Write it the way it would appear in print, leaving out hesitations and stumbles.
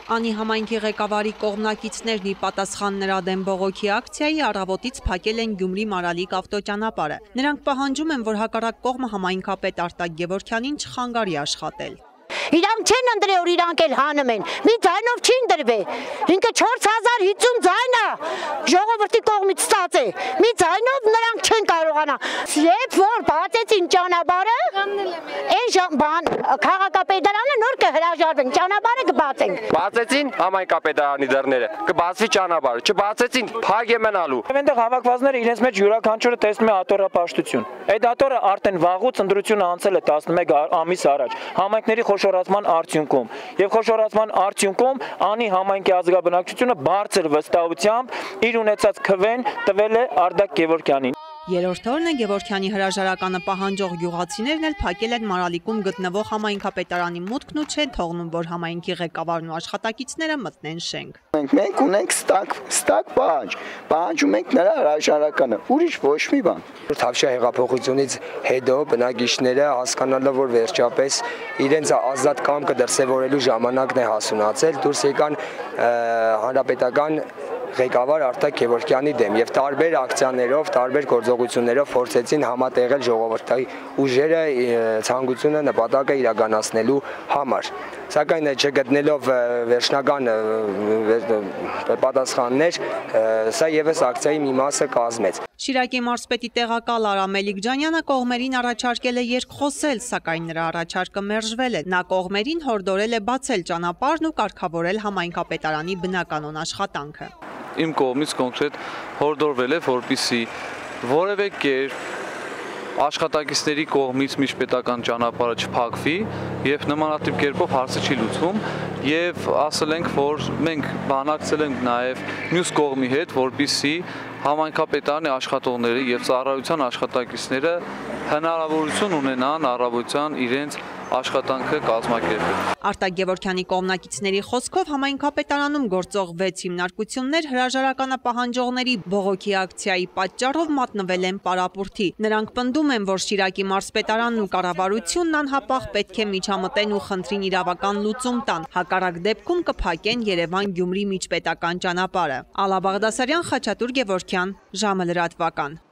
Անի համայնքի ղեկավարի կողմնակիցներն ի պատասխան նրա դեմ բողոքի ակցիայի առավոտից փակել են Գյումրի-Մարալիկ ավտոճանապարհը։ Նրանք պահանջում են, որ հակառակ կողմը համայնքապետ Արտակ Գևորգյանին չխանգարի աշխատել։ Իրանք չեն ընտրել, որ իրանք էլ հանում են։ Մի ձայնով չի ընտրվել։ Ինքը 4050 ձայն է ժողովրդի կողմից ստացե։ Մի ձայնով նրանք չեն կարողանա։ Երբ որ բացեցին ճանապարհը, այն բան քաղաքապետարանը նոր կհրաժարվեն, ճանապարհը կբացենք։ Բացեցին համայնքապետարանի դռները, կբացվի ճանապարհը, չբացեցին, փակ է մնալու։ Այնտեղ հավաքվածները իրենց մեջ յուրաքանչյուրը տեսնում է աթոռապաշտություն։ Այդ աթոռը արդեն վաղուց ընտրությունը անցել է 11 ամիս առաջ։ Համայնքների խոշորացման արդյունքում եւ խոշորացման արդյունքում անի համայնքի ազգաբնակչությունը բարձր վստահությամբ իր ունեցած քվեն տվել է Արտակ Գևորգյանին։ Երրորդ օրն է Գևորգյանի հրաժարականը պահանջող գյուղացիներն էլ փակել են Մարալիկում գտնվող համայնքապետարանի մուտքն ու չեն թողնում, որ համայնքի ղեկավարն ու աշխատակիցները մտնեն շենք։ Մենք ունենք ստակ պահանջում ենք նրա հրաժարականը, ուրիշ ոչ մի բան։ Թավշյա հեղափոխությունից հետո բնակիչները հասկանալով, որ վերջապես իրենց ազատ կամքը դրսևորելու ժամանակն է հասունացել, դուրս եկան հանրապետական ղեկավար Արտակ Գևորգյանի դեմ եւ տարբեր ակցիաներով, տարբեր գործողություններով փորձեցին համատեղել ժողովրդի ուժերը ցանկությունը նպատակը իրականացնելու համար։ Սակայն չգտնելով վերջնական պատասխաններ, սա եւս ակցիայի մի մասը կազմեց։ Շիրակի մարզպետի տեղակալ Արամ Էլիկջանյանը կողմերին առաջարկել է երկխոսել, սակայն նրա առաջարկը մերժվել է։ Նա կողմերին հորդորել է բացել ճանապարհն ու կարգավորել համայնքապետարանի բնականոն աշխատանքը։ Իմ կողմից կոնկրետ հորդորվել է, որպեսզի որևէ կերպ աշխատակիցների կողմից միջպետական ճանապարհը չփակվի եւ նմանատիպ կերպով հարցը չի լուծվում եւ ասել ենք, որ մենք բանակցել ենք նաեւ մյուս կողմի հետ, որպեսզի համայնքապետարանի աշխատողները եւ ծառայության աշխատակիցները հնարավորություն ունենան առավոտյան իրենց աշխատանքը կազմակերպել։ Արտակ Գևորգյանի կողմնակիցների խոսքով համայնքապետարանում գործող 6 հիմնարկություններ հրաժարականը պահանջողների բողոքի ակցիայի պատճառով մատնվել են պարապուրդի։ Նրանք պնդում են, որ Շիրակի մարզպետարանն ու կառավարությունն անհապաղ պետք է միջամտեն ու խնդրին իրավական լուծում տան։ Հակառակ դեպքում կփակեն Երևան-Գյումրի միջպետական ճանապարհը։ Ալա Բաղդասարյան, Խաչատուր Գևորգյան, ժամը լրատվական։